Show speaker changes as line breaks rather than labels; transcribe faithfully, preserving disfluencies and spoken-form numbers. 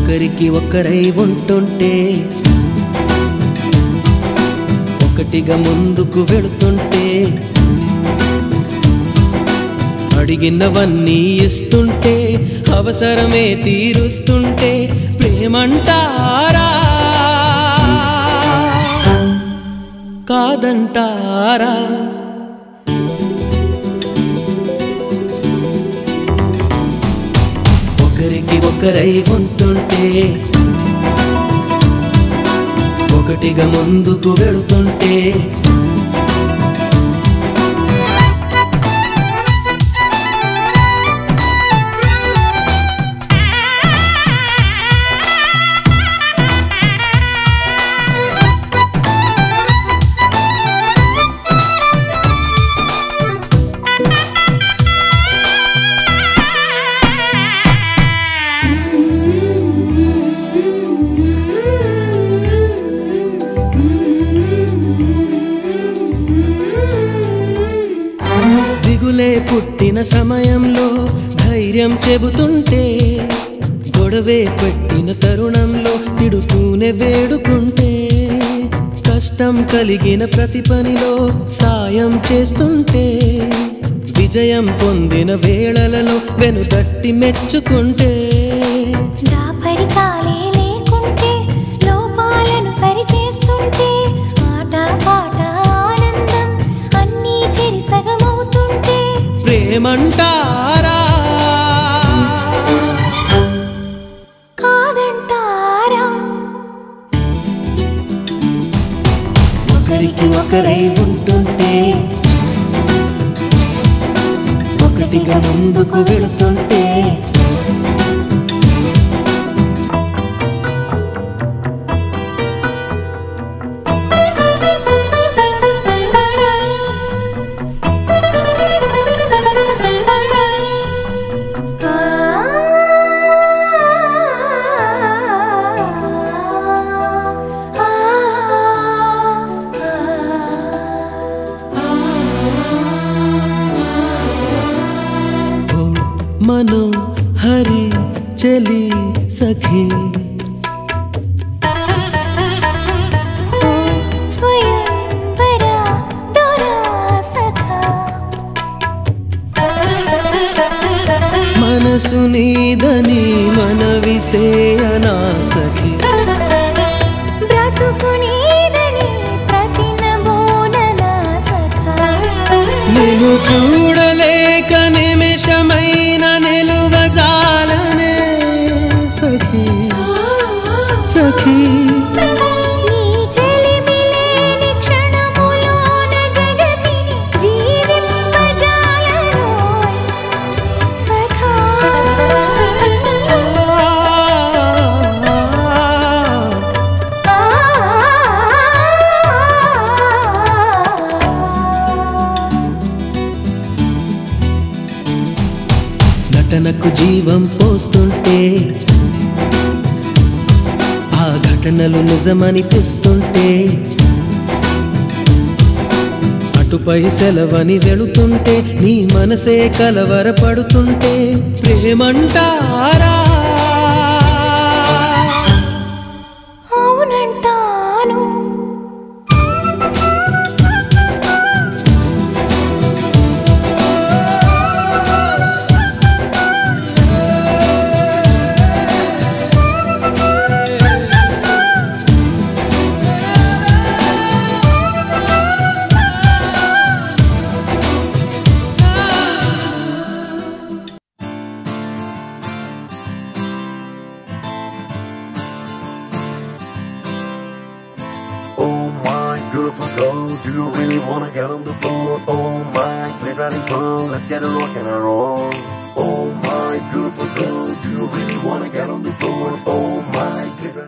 ఒకరికి ఒకరై ఉంటుంటే ఒకటిగా ముందుకు వెళుతుంటే అడిగినవన్నీ ఇస్తుంటే అవసరమే తీరుస్తుంటే ప్రేమంటారా కాదంటారా? ఒకరికి ఒకరై ఉంటుంటే ఒకటిగా ముందుకు వెళుతుంటే దిగులే పుట్టిన సమయంలో ధైర్యం చెబుతుంటే గొడవే పెట్టిన తరుణంలో తిడుతూనే వేడుకుంటే కష్టం కలిగిన ప్రతి పనిలో సాయం చేస్తుంటే విజయం పొందిన వేళలలో వెనుతట్టి మెచ్చుకుంటే
దాపరికాలే లేకుంటే లోపాలను సరిచేస్తుంటే ఆట పాట ఆనందం అన్నీ చెరి సగమవుతుంటే
ప్రేమంటారా
కాదంటారా?
ఒకరికి ఒకరై ఉంటుంటే ఒకటిగా ముందుకు వెళుతుంటే मनो हरी चली सखी
स्वयंवरा दोरा सखा
मनसु नीदनी मनविसेयना सखी
ब्रतुकु नीदनी प्रतिनबोनना सखा
निन्नु చూడలేక నిమిషమైన నిలువజాలనే సఖీ సఖీ
నీ చెలిమిలేని క్షణములోన జగతిని జీవింపజాలనోయ్ సఖా
నటనకు జీవం పోస్తుంటే ఆ ఘటనలు నిజమనిపిస్తుంటే అటుపై సెలవని వెళుతుంటే నీ మనసే కలవరపడుతుంటే ప్రేమంటారా
అవునంటాను.
Beautiful girl, do you really wanna get on the floor? Oh my, play riding pearl, let's get a rock and a roll. Oh my, beautiful girl, do you really wanna get on the floor? Oh my, play